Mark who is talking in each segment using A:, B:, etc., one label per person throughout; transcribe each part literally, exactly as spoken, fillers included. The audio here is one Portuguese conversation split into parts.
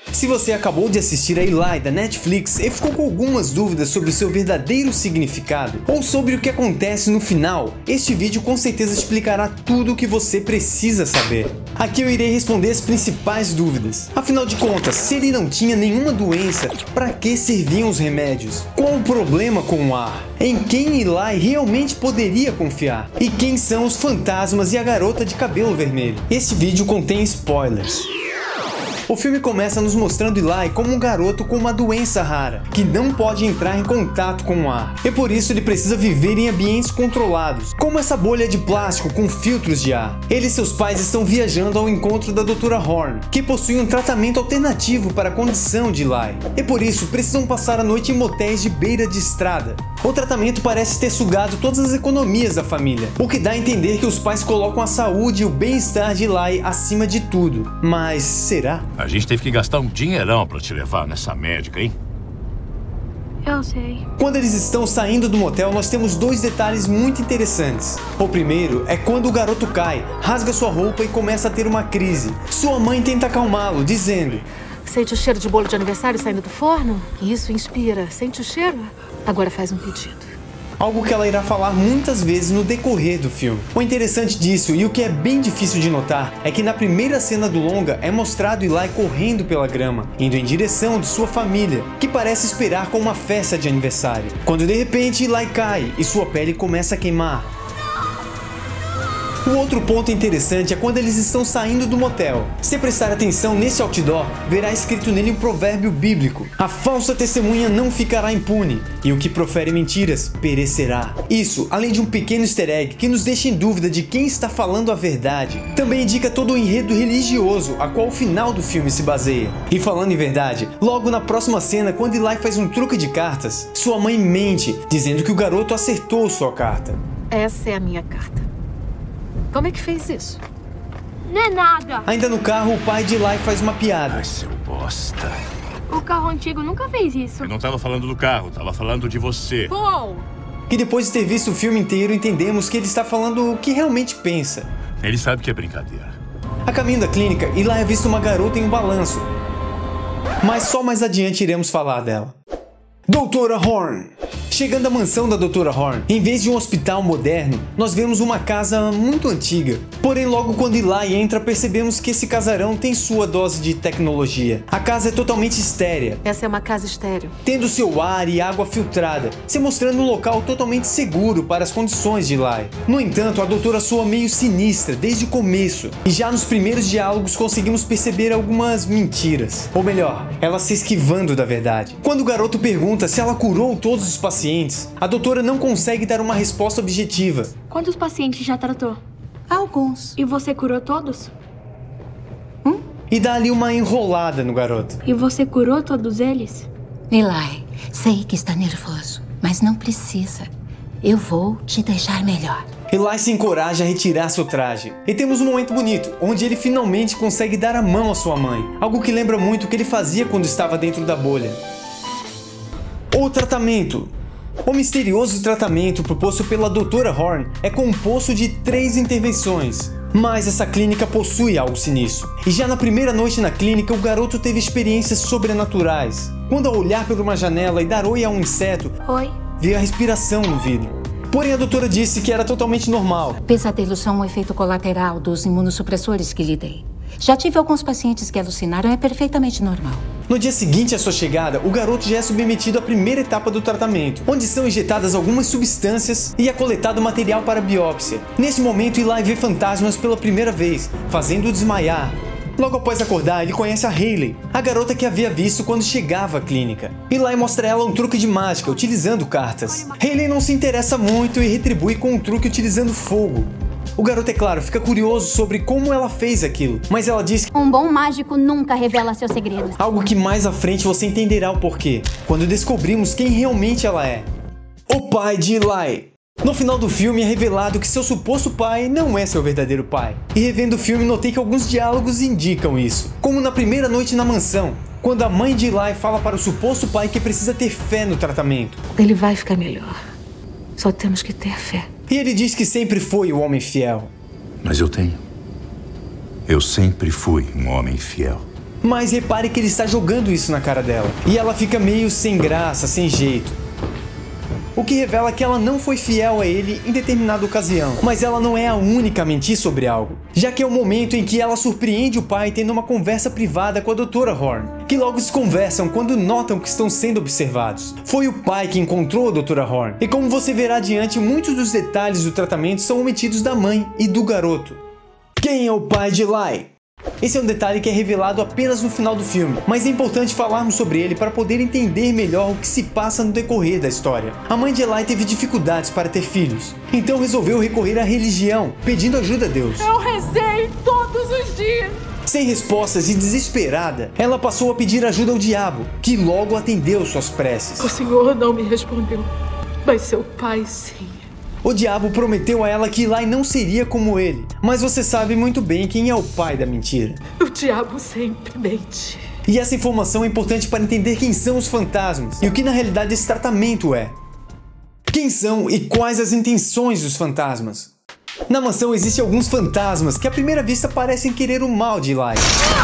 A: Se você acabou de assistir a Eli da Netflix e ficou com algumas dúvidas sobre o seu verdadeiro significado ou sobre o que acontece no final, este vídeo com certeza explicará tudo o que você precisa saber. Aqui eu irei responder as principais dúvidas. Afinal de contas, se ele não tinha nenhuma doença, para que serviam os remédios? Qual o problema com o ar? Em quem Eli realmente poderia confiar? E quem são os fantasmas e a garota de cabelo vermelho? Este vídeo contém spoilers. O filme começa nos mostrando Eli como um garoto com uma doença rara, que não pode entrar em contato com o ar, e por isso ele precisa viver em ambientes controlados, como essa bolha de plástico com filtros de ar. Ele e seus pais estão viajando ao encontro da doutora Horn, que possui um tratamento alternativo para a condição de Eli, e por isso precisam passar a noite em motéis de beira de estrada. O tratamento parece ter sugado todas as economias da família, o que dá a entender que os pais colocam a saúde e o bem-estar de Eli acima de tudo. Mas será?
B: A gente teve que gastar um dinheirão pra te levar nessa médica, hein?
C: Eu sei.
A: Quando eles estão saindo do motel, nós temos dois detalhes muito interessantes. O primeiro é quando o garoto cai, rasga sua roupa e começa a ter uma crise. Sua mãe tenta acalmá-lo, dizendo:
D: sente o cheiro de bolo de aniversário saindo do forno? Isso inspira. Sente o cheiro? Agora faz um pedido.
A: Algo que ela irá falar muitas vezes no decorrer do filme. O interessante disso, e o que é bem difícil de notar, é que na primeira cena do longa é mostrado Eli correndo pela grama, indo em direção de sua família, que parece esperar com uma festa de aniversário. Quando de repente Eli cai e sua pele começa a queimar. O outro ponto interessante é quando eles estão saindo do motel. Se prestar atenção nesse outdoor, verá escrito nele um provérbio bíblico: a falsa testemunha não ficará impune, e o que profere mentiras perecerá. Isso, além de um pequeno easter egg que nos deixa em dúvida de quem está falando a verdade, também indica todo o enredo religioso a qual o final do filme se baseia. E falando em verdade, logo na próxima cena, quando Eli faz um truque de cartas, sua mãe mente, dizendo que o garoto acertou sua carta.
D: Essa é a minha carta. Como é que fez isso?
C: Não é nada.
A: Ainda no carro, o pai de Eli faz uma piada.
B: Ai, seu bosta.
C: O carro antigo nunca fez isso.
B: Eu não tava falando do carro, tava falando de você.
D: Paul!
A: E depois de ter visto o filme inteiro, entendemos que ele está falando o que realmente pensa.
B: Ele sabe que é brincadeira.
A: A caminho da clínica, Eli é visto uma garota em um balanço. Mas só mais adiante iremos falar dela. doutora Horn. Chegando à mansão da doutora Horn, em vez de um hospital moderno, nós vemos uma casa muito antiga. Porém, logo quando Eli entra, percebemos que esse casarão tem sua dose de tecnologia. A casa é totalmente estérea.
D: Essa é uma casa estéreo.
A: Tendo seu ar e água filtrada, se mostrando um local totalmente seguro para as condições de Eli. No entanto, a doutora soa meio sinistra desde o começo, e já nos primeiros diálogos conseguimos perceber algumas mentiras. Ou melhor, ela se esquivando da verdade. Quando o garoto pergunta se ela curou todos os pacientes, a doutora não consegue dar uma resposta objetiva.
C: Quantos pacientes já tratou?
D: Alguns.
C: E você curou todos?
D: Hum?
A: E dá ali uma enrolada no garoto.
C: E você curou todos eles?
E: Eli, sei que está nervoso, mas não precisa. Eu vou te deixar melhor.
A: Eli se encoraja a retirar seu traje. E temos um momento bonito, onde ele finalmente consegue dar a mão à sua mãe. Algo que lembra muito o que ele fazia quando estava dentro da bolha. O tratamento. O misterioso tratamento proposto pela doutora Horn é composto de três intervenções. Mas essa clínica possui algo sinistro. E já na primeira noite na clínica, o garoto teve experiências sobrenaturais. Quando ao olhar por uma janela e dar oi a um inseto,
D: Oi.
A: veio a respiração no vidro. Porém, a doutora disse que era totalmente normal.
E: Pesadelos são um efeito colateral dos imunossupressores que lhe dei. Já tive alguns pacientes que alucinaram, é perfeitamente normal.
A: No dia seguinte à sua chegada, o garoto já é submetido à primeira etapa do tratamento, onde são injetadas algumas substâncias e é coletado material para biópsia. Nesse momento, Eli vê fantasmas pela primeira vez, fazendo-o desmaiar. Logo após acordar, ele conhece a Hayley, a garota que havia visto quando chegava à clínica. Eli mostra a ela um truque de mágica, utilizando cartas. Hayley não se interessa muito e retribui com um truque utilizando fogo. O garoto, é claro, fica curioso sobre como ela fez aquilo, mas ela diz que
F: um bom mágico nunca revela seus segredos.
A: Algo que mais à frente você entenderá o porquê, quando descobrimos quem realmente ela é. O pai de Eli. No final do filme é revelado que seu suposto pai não é seu verdadeiro pai. E revendo o filme notei que alguns diálogos indicam isso. Como na primeira noite na mansão, quando a mãe de Eli fala para o suposto pai que precisa ter fé no tratamento.
D: Ele vai ficar melhor. Só temos que ter fé.
A: E ele diz que sempre foi o homem fiel.
B: Mas eu tenho. Eu sempre fui um homem fiel.
A: Mas repare que ele está jogando isso na cara dela. E ela fica meio sem graça, sem jeito. O que revela que ela não foi fiel a ele em determinada ocasião. Mas ela não é a única a mentir sobre algo, já que é o momento em que ela surpreende o pai tendo uma conversa privada com a doutora Horn, que logo se conversam quando notam que estão sendo observados. Foi o pai que encontrou a doutora Horn, e como você verá adiante, muitos dos detalhes do tratamento são omitidos da mãe e do garoto. Quem é o pai de Eli? Esse é um detalhe que é revelado apenas no final do filme, mas é importante falarmos sobre ele para poder entender melhor o que se passa no decorrer da história. A mãe de Eli teve dificuldades para ter filhos, então resolveu recorrer à religião, pedindo ajuda a Deus.
D: Eu rezei todos os dias.
A: Sem respostas e desesperada, ela passou a pedir ajuda ao diabo, que logo atendeu suas preces.
D: O senhor não me respondeu, mas seu pai sim.
A: O diabo prometeu a ela que Eli não seria como ele, mas você sabe muito bem quem é o pai da mentira.
D: O diabo sempre mente.
A: E essa informação é importante para entender quem são os fantasmas e o que na realidade esse tratamento é. Quem são e quais as intenções dos fantasmas? Na mansão existem alguns fantasmas que à primeira vista parecem querer o mal de Eli.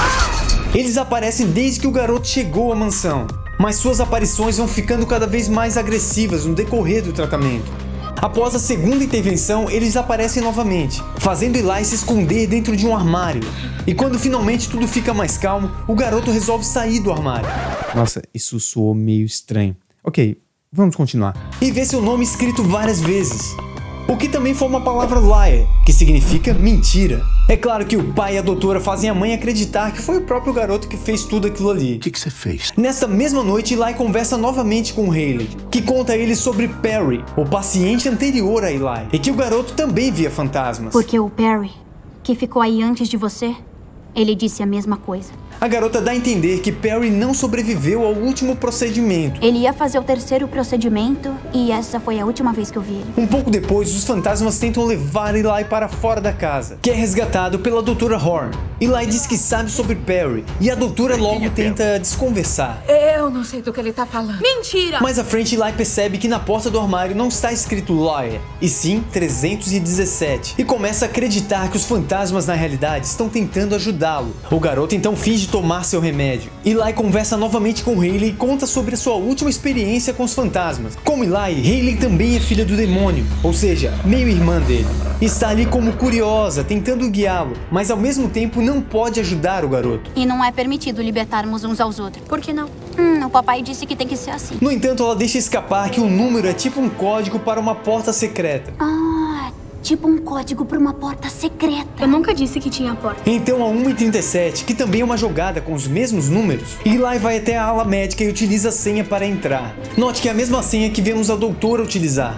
A: Eles aparecem desde que o garoto chegou à mansão, mas suas aparições vão ficando cada vez mais agressivas no decorrer do tratamento. Após a segunda intervenção, eles aparecem novamente, fazendo Eli se esconder dentro de um armário. E quando finalmente tudo fica mais calmo, o garoto resolve sair do armário. Nossa, isso soou meio estranho. Ok, vamos continuar. E vê seu nome escrito várias vezes, o que também forma a palavra liar, que significa mentira. É claro que o pai e a doutora fazem a mãe acreditar que foi o próprio garoto que fez tudo aquilo ali.
B: O que, que você fez?
A: Nessa mesma noite, Eli conversa novamente com Hayley, que conta a ele sobre Perry, o paciente anterior a Eli, e que o garoto também via fantasmas.
F: Porque o Perry, que ficou aí antes de você, ele disse a mesma coisa.
A: A garota dá a entender que Perry não sobreviveu ao último procedimento.
F: Ele ia fazer o terceiro procedimento e essa foi a última vez que eu vi ele.
A: Um pouco depois, os fantasmas tentam levar Eli para fora da casa, que é resgatado pela doutora Horn. Eli diz que sabe sobre Perry e a doutora logo tenta desconversar.
D: Eu não sei do que ele tá falando.
C: Mentira!
A: Mais à frente, Eli percebe que na porta do armário não está escrito Liar, e sim trezentos e dezessete, e começa a acreditar que os fantasmas na realidade estão tentando ajudá-lo. O garoto então finge tomar seu remédio. Eli conversa novamente com Hayley e conta sobre a sua última experiência com os fantasmas. Como Eli, Hayley também é filha do demônio, ou seja, meio irmã dele. Está ali como curiosa, tentando guiá-lo, mas ao mesmo tempo não pode ajudar o garoto.
F: E não é permitido libertarmos uns aos outros.
C: Por que não?
F: Hum, o papai disse que tem que ser assim.
A: No entanto, ela deixa escapar que o número é tipo um código para uma porta secreta.
F: Ah, tipo um código para uma porta secreta.
C: Eu nunca disse que tinha porta.
A: Então a uma e trinta e sete, que também é uma jogada com os mesmos números, Eli vai até a ala médica e utiliza a senha para entrar. Note que é a mesma senha que vemos a doutora utilizar.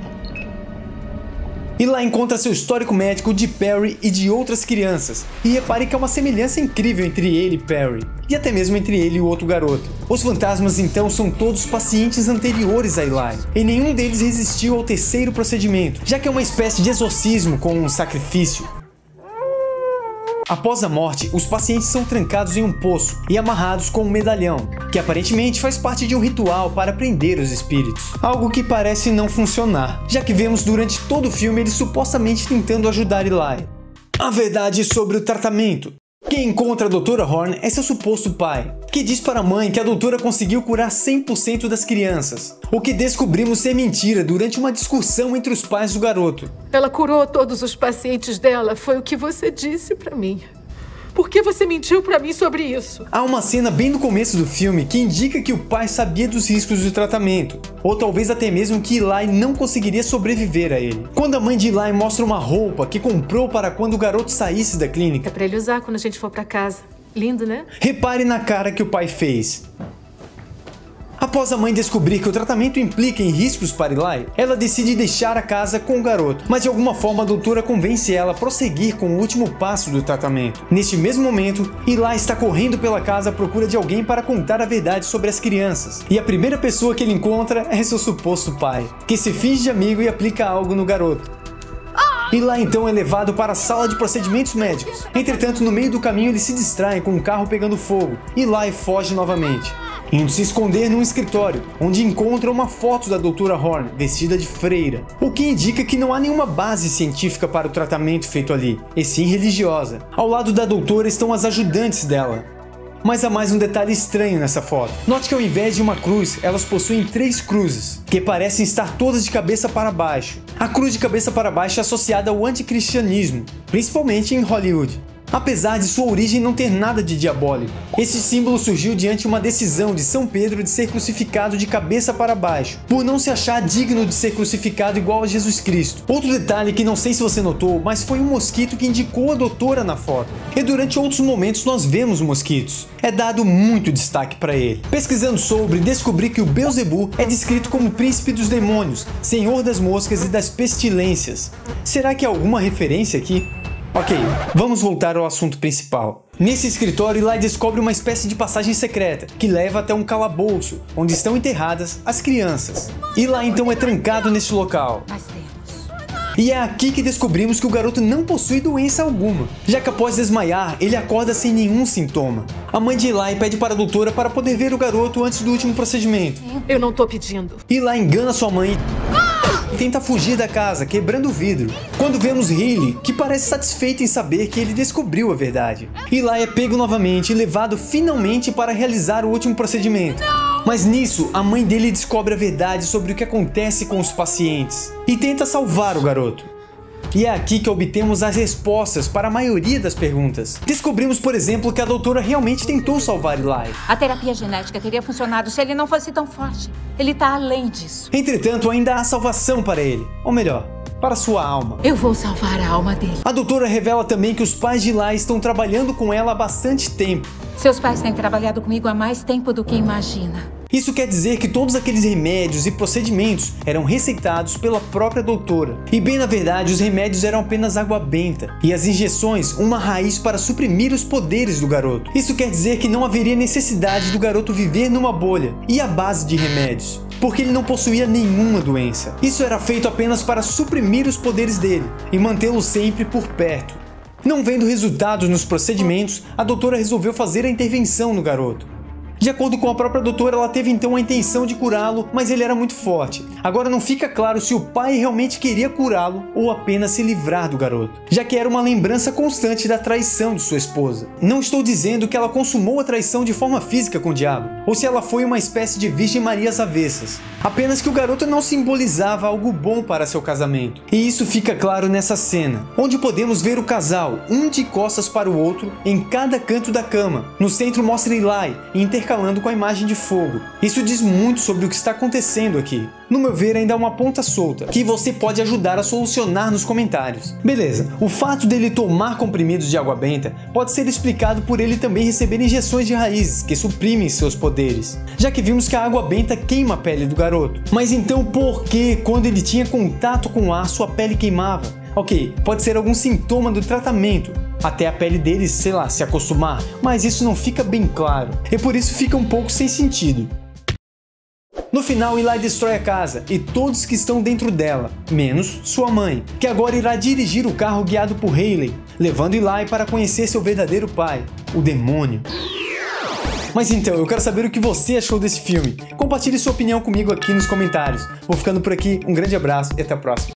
A: E lá encontra seu histórico médico de Perry e de outras crianças. E repare que há uma semelhança incrível entre ele e Perry, e até mesmo entre ele e o outro garoto. Os fantasmas então são todos pacientes anteriores a Eli, e nenhum deles resistiu ao terceiro procedimento, já que é uma espécie de exorcismo com um sacrifício. Após a morte, os pacientes são trancados em um poço e amarrados com um medalhão, que aparentemente faz parte de um ritual para prender os espíritos. Algo que parece não funcionar, já que vemos durante todo o filme eles supostamente tentando ajudar Eli. A verdade sobre o tratamento. Quem encontra a doutora Horn é seu suposto pai, que diz para a mãe que a doutora conseguiu curar cem por cento das crianças, o que descobrimos ser mentira durante uma discussão entre os pais do garoto.
D: Ela curou todos os pacientes dela, foi o que você disse pra mim. Por que você mentiu pra mim sobre isso?
A: Há uma cena bem no começo do filme que indica que o pai sabia dos riscos do tratamento, ou talvez até mesmo que Eli não conseguiria sobreviver a ele. Quando a mãe de Eli mostra uma roupa que comprou para quando o garoto saísse da clínica.
D: É pra ele usar quando a gente for pra casa. Lindo, né?
A: Repare na cara que o pai fez. Após a mãe descobrir que o tratamento implica em riscos para Eli, ela decide deixar a casa com o garoto, mas de alguma forma a doutora convence ela a prosseguir com o último passo do tratamento. Neste mesmo momento, Eli está correndo pela casa à procura de alguém para contar a verdade sobre as crianças, e a primeira pessoa que ele encontra é seu suposto pai, que se finge de amigo e aplica algo no garoto. Eli então é levado para a sala de procedimentos médicos. Entretanto, no meio do caminho ele se distrai com o carro pegando fogo, e Eli foge novamente, indo se esconder num escritório, onde encontra uma foto da doutora Horn vestida de freira, o que indica que não há nenhuma base científica para o tratamento feito ali, e sim religiosa. Ao lado da doutora estão as ajudantes dela. Mas há mais um detalhe estranho nessa foto. Note que ao invés de uma cruz, elas possuem três cruzes, que parecem estar todas de cabeça para baixo. A cruz de cabeça para baixo é associada ao anticristianismo, principalmente em Hollywood. Apesar de sua origem não ter nada de diabólico, esse símbolo surgiu diante de uma decisão de São Pedro de ser crucificado de cabeça para baixo, por não se achar digno de ser crucificado igual a Jesus Cristo. Outro detalhe que não sei se você notou, mas foi um mosquito que indicou a doutora na foto. E durante outros momentos nós vemos mosquitos. É dado muito destaque para ele. Pesquisando sobre, descobri que o Beelzebub é descrito como príncipe dos demônios, senhor das moscas e das pestilências. Será que há alguma referência aqui? Ok, vamos voltar ao assunto principal. Nesse escritório, Eli descobre uma espécie de passagem secreta, que leva até um calabouço, onde estão enterradas as crianças. Eli então é trancado nesse local. E é aqui que descobrimos que o garoto não possui doença alguma, já que após desmaiar, ele acorda sem nenhum sintoma. A mãe de Eli pede para a doutora para poder ver o garoto antes do último procedimento.
D: Eu não tô pedindo.
A: Eli engana sua mãe e tenta fugir da casa, quebrando o vidro. Quando vemos Hayley, que parece satisfeita em saber que ele descobriu a verdade. Eli é pego novamente e levado finalmente para realizar o último procedimento. Mas nisso, a mãe dele descobre a verdade sobre o que acontece com os pacientes e tenta salvar o garoto. E é aqui que obtemos as respostas para a maioria das perguntas. Descobrimos, por exemplo, que a doutora realmente tentou salvar Eli.
E: A terapia genética teria funcionado se ele não fosse tão forte. Ele tá além disso.
A: Entretanto, ainda há salvação para ele. Ou melhor, para sua alma.
E: Eu vou salvar a alma dele.
A: A doutora revela também que os pais de Eli estão trabalhando com ela há bastante tempo.
E: Seus pais têm trabalhado comigo há mais tempo do que imagina.
A: Isso quer dizer que todos aqueles remédios e procedimentos eram receitados pela própria doutora. E bem na verdade, os remédios eram apenas água benta e as injeções uma raiz para suprimir os poderes do garoto. Isso quer dizer que não haveria necessidade do garoto viver numa bolha e à base de remédios, porque ele não possuía nenhuma doença. Isso era feito apenas para suprimir os poderes dele e mantê-lo sempre por perto. Não vendo resultados nos procedimentos, a doutora resolveu fazer a intervenção no garoto. De acordo com a própria doutora, ela teve então a intenção de curá-lo, mas ele era muito forte. Agora não fica claro se o pai realmente queria curá-lo ou apenas se livrar do garoto, já que era uma lembrança constante da traição de sua esposa. Não estou dizendo que ela consumou a traição de forma física com o diabo, ou se ela foi uma espécie de Virgem Maria às avessas. Apenas que o garoto não simbolizava algo bom para seu casamento. E isso fica claro nessa cena, onde podemos ver o casal, um de costas para o outro, em cada canto da cama. No centro mostra Eli intercalando com a imagem de fogo. Isso diz muito sobre o que está acontecendo aqui. No meu ver, ainda há uma ponta solta, que você pode ajudar a solucionar nos comentários. Beleza, o fato dele tomar comprimidos de água benta pode ser explicado por ele também receber injeções de raízes que suprimem seus poderes, já que vimos que a água benta queima a pele do garoto. Mas então por que, quando ele tinha contato com o ar, sua pele queimava? Ok, pode ser algum sintoma do tratamento, até a pele dele, sei lá, se acostumar, mas isso não fica bem claro, e por isso fica um pouco sem sentido. No final, Eli destrói a casa e todos que estão dentro dela, menos sua mãe, que agora irá dirigir o carro guiado por Hayley, levando Eli para conhecer seu verdadeiro pai, o demônio. Mas então, eu quero saber o que você achou desse filme. Compartilhe sua opinião comigo aqui nos comentários. Vou ficando por aqui, um grande abraço e até a próxima.